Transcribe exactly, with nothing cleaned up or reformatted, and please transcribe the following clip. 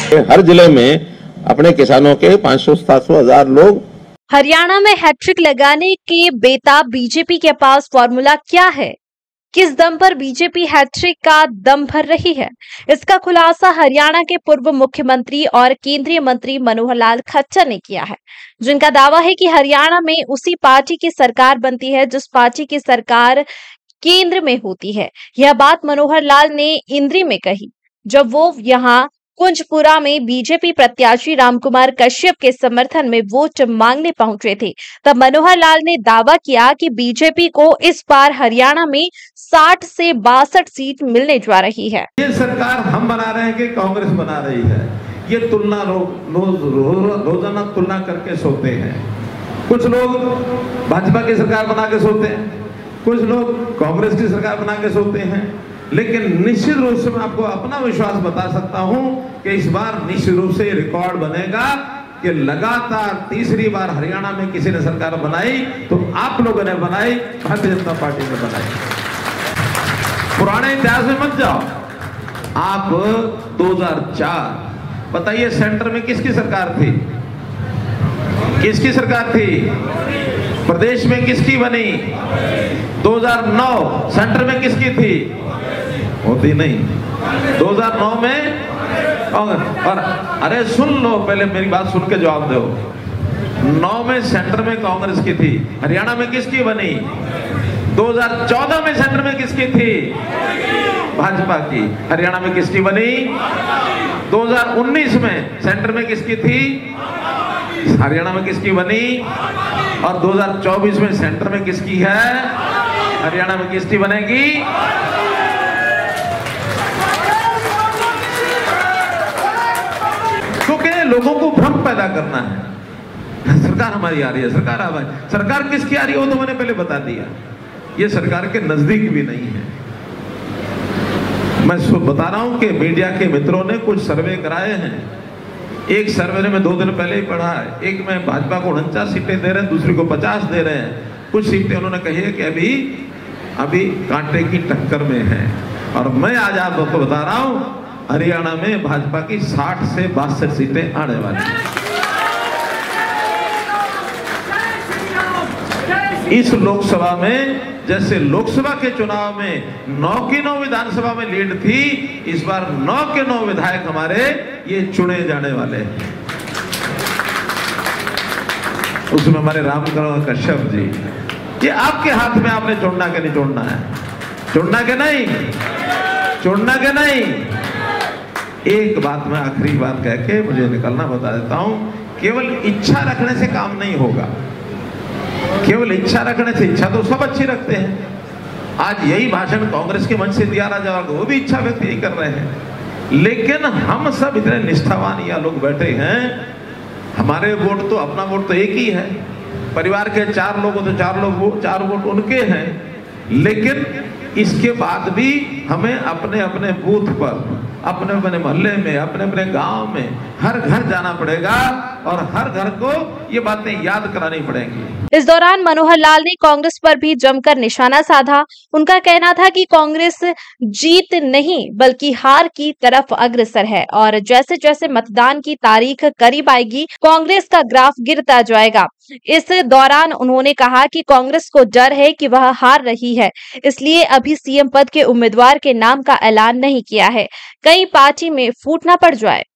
हर जिले में अपने किसानों के पाँच सौ सात सौ हजार लोग। हरियाणा में हैट्रिक लगाने के बेताब बीजेपी के पास फॉर्मूला क्या है? किस दम पर बीजेपी हैट्रिक का दम भर रही है? इसका खुलासा हरियाणा के पूर्व मुख्यमंत्री और केंद्रीय मंत्री मनोहर लाल खट्टर ने किया है, जिनका दावा है कि हरियाणा में उसी पार्टी की सरकार बनती है जिस पार्टी की सरकार केंद्र में होती है। यह बात मनोहर लाल ने इंद्री में कही जब वो यहां कुंजपुरा में बीजेपी प्रत्याशी रामकुमार कश्यप के समर्थन में वोट मांगने पहुंचे थे। तब मनोहर लाल ने दावा किया कि बीजेपी को इस बार हरियाणा में साठ से बासठ सीट मिलने जा रही है। ये सरकार हम बना रहे हैं कि कांग्रेस बना रही है, ये तुलना रोज रो, रोजाना तुलना करके सोते हैं। कुछ लोग भाजपा की सरकार बना के सोते हैं, कुछ लोग कांग्रेस की सरकार बना के सोते हैं, लेकिन निश्चित रूप से मैं आपको अपना विश्वास बता सकता हूं कि इस बार निश्चित रूप से रिकॉर्ड बनेगा कि लगातार तीसरी बार हरियाणा में किसी ने सरकार बनाई तो आप लोगों ने बनाई, भारतीय जनता पार्टी ने बनाई। पुराने इतिहास में मत जाओ। आप दो हज़ार चार बताइए सेंटर में किसकी सरकार थी? किसकी सरकार थी? प्रदेश में किसकी बनी? दो हज़ार नौ सेंटर में किसकी थी? होती नहीं। दो हज़ार नौ में और, और अरे सुन लो, पहले मेरी बात सुन के जवाब दो। नौ में सेंटर में कांग्रेस की थी, हरियाणा में किसकी बनी? दो हज़ार चौदह में सेंटर में किसकी थी? भाजपा की। हरियाणा में किसकी बनी? दो हज़ार उन्नीस में सेंटर में किसकी थी? हरियाणा में किसकी बनी? और दो हज़ार चौबीस में सेंटर में किसकी है? हरियाणा में किसकी बनेगी? क्योंकि लोगों को भ्रम पैदा करना है। सरकार हमारी आ रही है, सरकार आ रही है। सरकार किसकी आ रही है वो तो मैंने पहले बता दिया। ये सरकार के नजदीक भी नहीं है। मैं बता रहा हूं कि मीडिया के मित्रों ने कुछ सर्वे कराए हैं। एक सर्वे में दो दिन पहले ही पढ़ा है, एक में भाजपा को उनचास सीटें दे रहे हैं, दूसरी को पचास दे रहे हैं। कुछ सीटें उन्होंने कही है कि अभी अभी कांटे की टक्कर में है। और मैं आज आप लोगों को बता रहा हूं, हरियाणा में भाजपा की साठ से बासठ सीटें आने वाली हैं। इस लोकसभा में जैसे लोकसभा के चुनाव में नौ की नौ विधानसभा में लीड थी, इस बार नौ के नौ विधायक हमारे ये चुने जाने वाले हैं। उसमें हमारे रामकुमार कश्यप जी, ये आपके हाथ में, आपने चुनना के नहीं चुनना है, चुनना के नहीं, चुनना के नहीं। एक बात मैं आखिरी बात कह के मुझे निकलना बता देता हूं, केवल इच्छा रखने से काम नहीं होगा। केवल इच्छा रखने से, इच्छा तो सब अच्छी रखते हैं। आज यही भाषण कांग्रेस के मंच से दिया जा रहा, वो भी इच्छा व्यक्त यही कर रहे हैं। लेकिन हम सब इतने निष्ठावान या लोग बैठे हैं, हमारे वोट तो, अपना वोट तो एक ही है। परिवार के चार लोग तो चार लोग वो चार वोट उनके हैं। लेकिन इसके बाद भी हमें अपने अपने बूथ पर, अपने अपने मोहल्ले में, अपने अपने गांव में हर घर जाना पड़ेगा और हर घर को ये बातें याद करानी पड़ेंगी। इस दौरान मनोहर लाल ने कांग्रेस पर भी जमकर निशाना साधा। उनका कहना था कि कांग्रेस जीत नहीं बल्कि हार की तरफ अग्रसर है और जैसे जैसे मतदान की तारीख करीब आएगी कांग्रेस का ग्राफ गिरता जाएगा। इस दौरान उन्होंने कहा कि कांग्रेस को डर है कि वह हार रही है, इसलिए अभी सीएम पद के उम्मीदवार के नाम का ऐलान नहीं किया है, कहीं पार्टी में फूट न पड़ जाए।